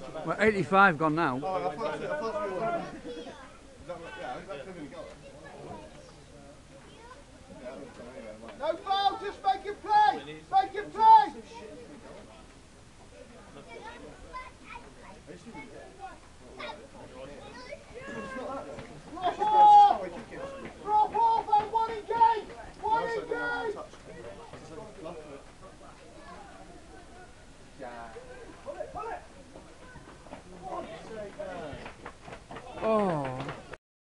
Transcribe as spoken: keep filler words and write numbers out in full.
Well, eighty-five gone now. Oh, I thought, I thought we were on. Is that right? Yeah, that could have got it. No foul, just make it play!